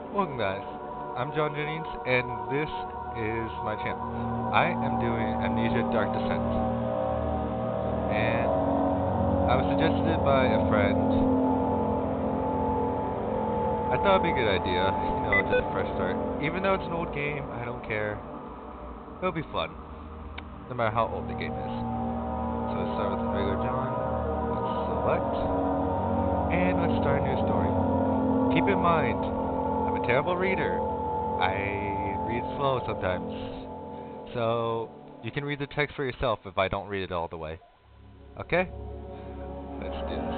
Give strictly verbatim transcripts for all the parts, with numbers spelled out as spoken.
Welcome guys, I'm John Jennings and this is my channel. I am doing Amnesia Dark Descent and I was suggested by a friend. I thought it'd be a good idea, you know, just a fresh start. Even though it's an old game, I don't care. It'll be fun, no matter how old the game is. So let's start with the regular John. Let's select and let's start a new story. Keep in mind, I'm a terrible reader. I read slow sometimes. So, you can read the text for yourself if I don't read it all the way. Okay? Let's do this.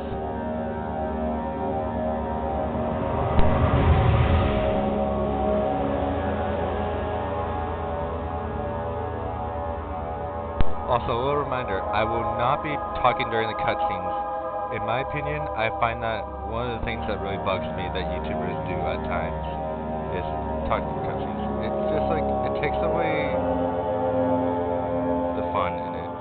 Also, a little reminder, I will not be talking during the cutscenes. In my opinion, I find that one of the things that really bugs me that YouTubers do at times is talking through cutscenes. It's just like, it takes away the fun in it.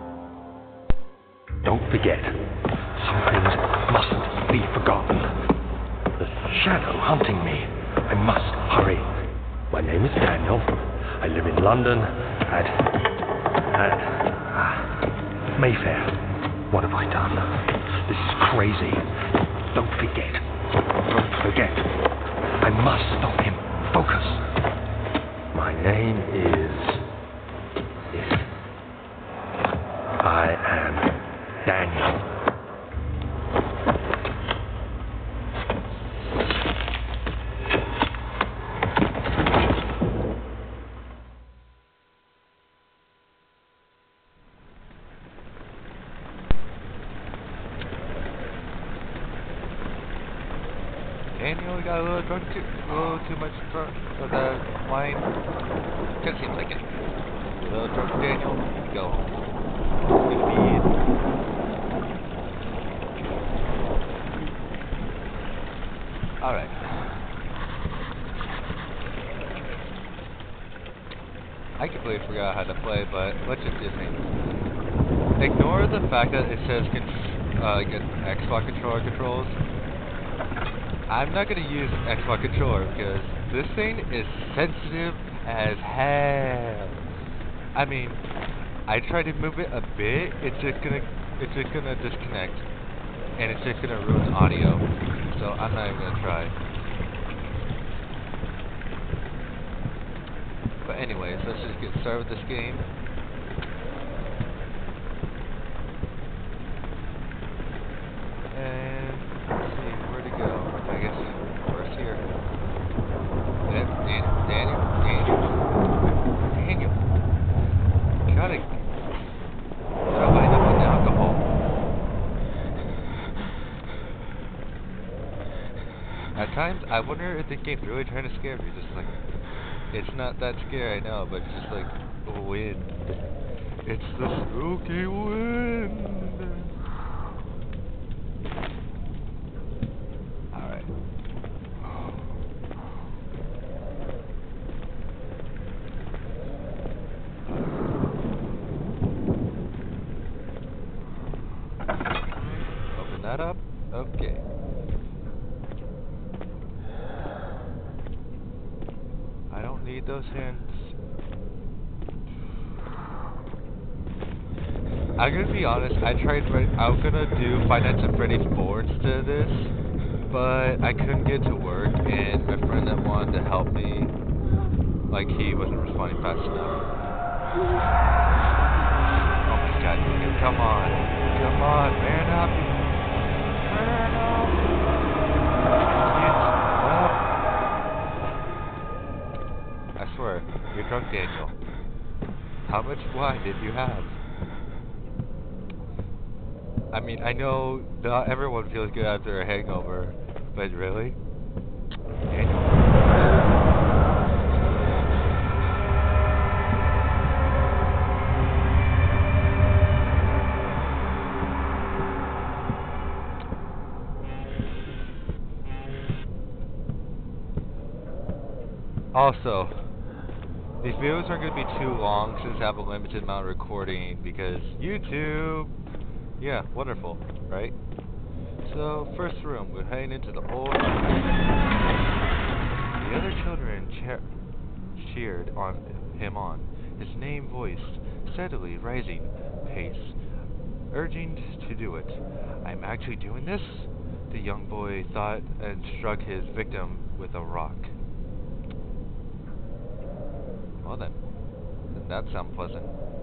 Don't forget, some things mustn't be forgotten. The shadow hunting me. I must hurry. My name is Daniel. I live in London at... at... Uh, Mayfair. What have I done? This is crazy. Don't forget. Don't forget. I must stop him. Focus. My name is... is... I am Daniel. Daniel got a little drunk too, a little too much drunk of that wine. Cutscene second. A little drunk Daniel, go. Speed. Alright. I completely forgot how to play, but let's just do things. Ignore the fact that it says con uh, like an Xbox controller controls. I'm not going to use an Xbox controller because this thing is sensitive as hell. I mean, I try to move it a bit, it's just gonna, it's just gonna disconnect, and it's just gonna ruin audio. So I'm not even gonna try. But anyways, let's just get started with this game. And let's see where to go. I guess first here. Daniel, Daniel, Daniel, Daniel. Gotta, gotta wind up on the alcohol. At times, I wonder if the game's really trying to scare me. Just like, it's not that scary, I know, but it's just like the wind. It's the spooky wind. That up? Okay. I don't need those hints. I'm gonna be honest, I tried, I was gonna do Five Nights at Freddy's four instead of this, but I couldn't get to work, and my friend that wanted to help me, like, he wasn't responding fast enough. Oh my god, come on. Come on, man up. I swear, you're drunk, Daniel. How much wine did you have? I mean, I know not everyone feels good after a hangover, but really? Daniel? Also, these videos aren't going to be too long since I have a limited amount of recording because YouTube, yeah, wonderful, right? So, first room, we're heading into the old... cheered on him on, his name voiced, steadily rising pace, urging to do it. I'm actually doing this? The young boy thought and struck his victim with a rock. Well then, didn't that sound pleasant?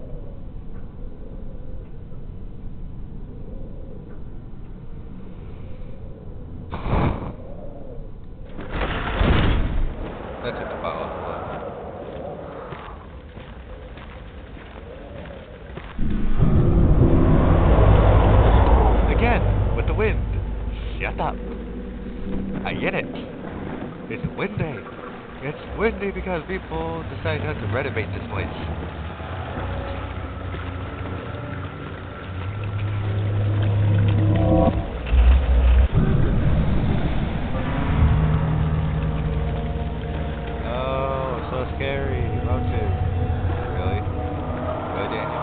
That took the bottle of blood. Again, with the wind. Shut up. I get it. It's windy. It's windy because people decided not to renovate this place. Oh, so scary. Roaches. Really? Really, Daniel?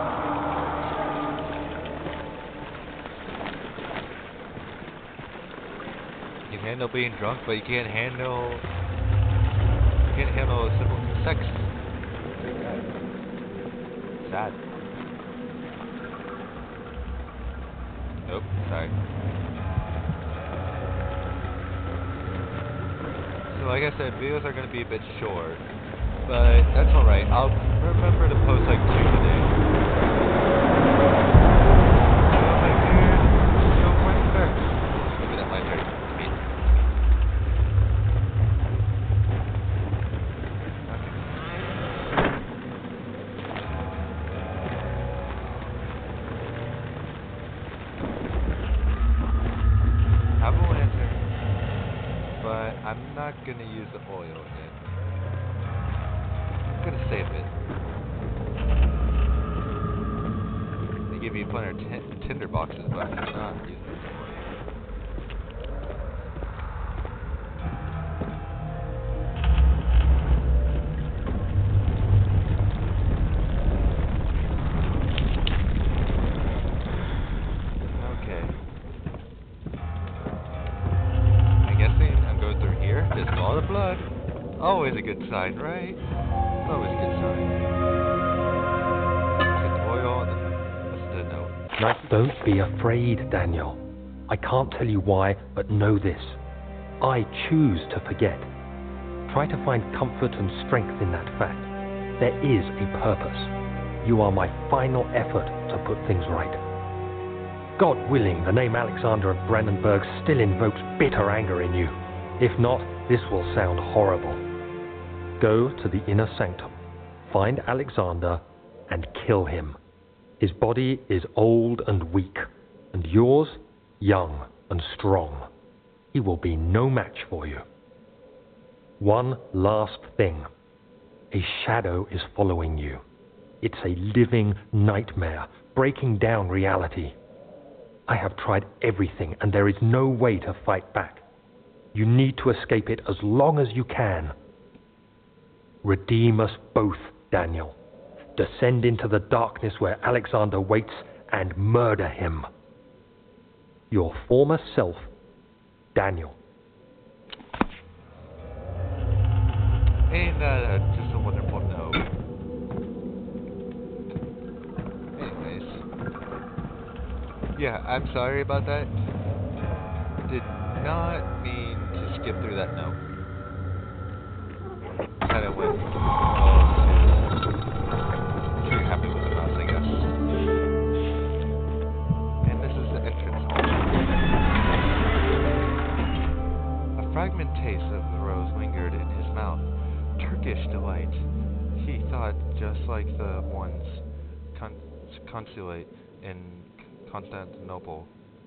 You can handle being drunk, but you can't handle... You can't handle simple sex. Sad. Nope, sorry. So like I said, videos are going to be a bit short, but that's alright. I'll remember to post like two a day. Oh my god, so much. Maybe that might hurt. I'm not gonna use the oil in it. I'm gonna save it. They give you plenty of t tinder boxes, but I'm not using the oil. Always a good sign, right? Always a good sign. Get the oil and then listen to the note. Now, don't be afraid, Daniel. I can't tell you why, but know this. I choose to forget. Try to find comfort and strength in that fact. There is a purpose. You are my final effort to put things right. God willing, the name Alexander of Brandenburg still invokes bitter anger in you. If not, this will sound horrible. Go to the inner sanctum, find Alexander, and kill him. His body is old and weak, and yours, young and strong. He will be no match for you. One last thing. A shadow is following you. It's a living nightmare, breaking down reality. I have tried everything, and there is no way to fight back. You need to escape it as long as you can. Redeem us both, Daniel. Descend into the darkness where Alexander waits and murder him. Your former self, Daniel. Ain't that uh, just a wonderful note? Anyways. Yeah, I'm sorry about that. Did not mean to skip through that note. Kind of went close to pretty happy with the mouse, I guess. And this is the entrance hall. A fragment taste of the rose lingered in his mouth. Turkish delight. He thought just like the ones con consulate in Constantinople.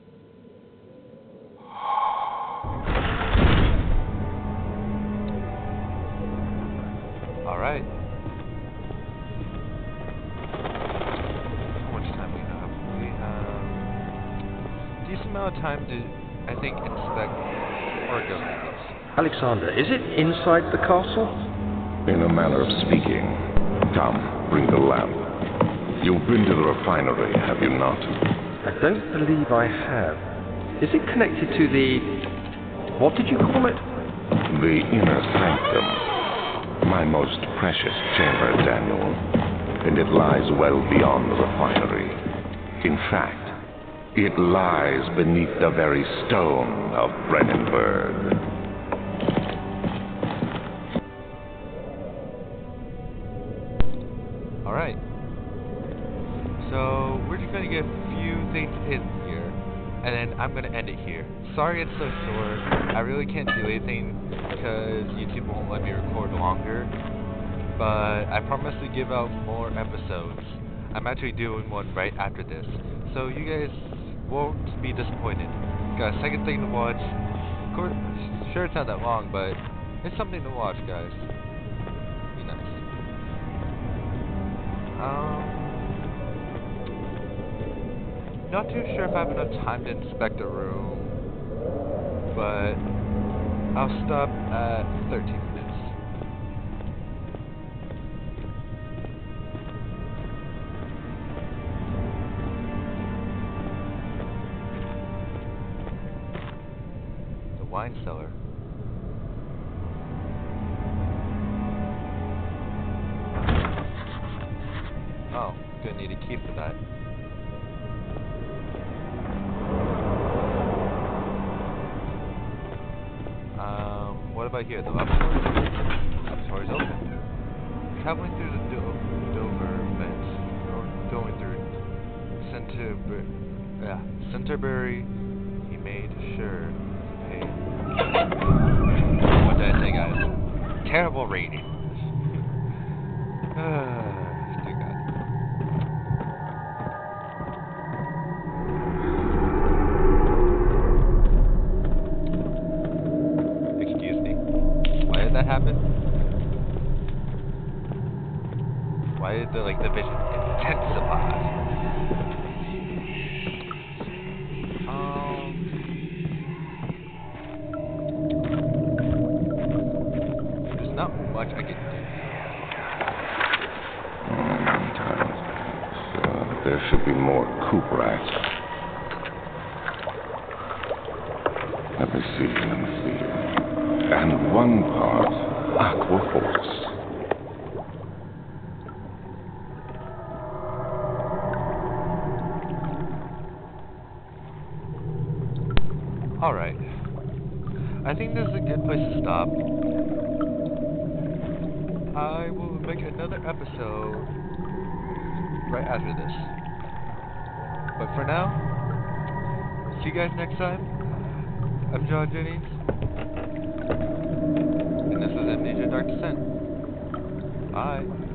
Alright. How much time we have? We have a decent amount of time to, I think, inspect Orgo's house. Alexander, is it inside the castle? In a manner of speaking. Come, bring the lamp. You've been to the refinery, have you not? I don't believe I have. Is it connected to the... what did you call it? The inner sanctum. my most precious chamber, Daniel, and it lies well beyond the refinery. In fact, it lies beneath the very stone of Brennenburg. Alright. So, we're just gonna get a few things in here, and then I'm gonna end it here. Sorry it's so short. I really can't do anything because YouTube won't let me record longer, but I promise to give out more episodes. I'm actually doing one right after this, so you guys won't be disappointed. Got a second thing to watch. Of course, sure it's not that long, but it's something to watch, guys. Be nice. Um... Not too sure if I have enough time to inspect a room, but I'll stop at thirteen minutes. The wine cellar. Oh, gonna need a key for that. What about here? The laboratory? Laboratory's open. Traveling through the Do Dover vents, or going through Centerbury. Yeah, Centerbury. He made sure to pay. What did I say, guys? Terrible rating. Dear God. That happened? Why did the like the vision intensify? Um there's not much I can do. So there should be more coop rats. Let me see, let me see. And one part aquaforce. Alright. I think this is a good place to stop. I will make another episode right after this. But for now, see you guys next time. I'm John Jennings. And this is Amnesia Dark Descent. Bye.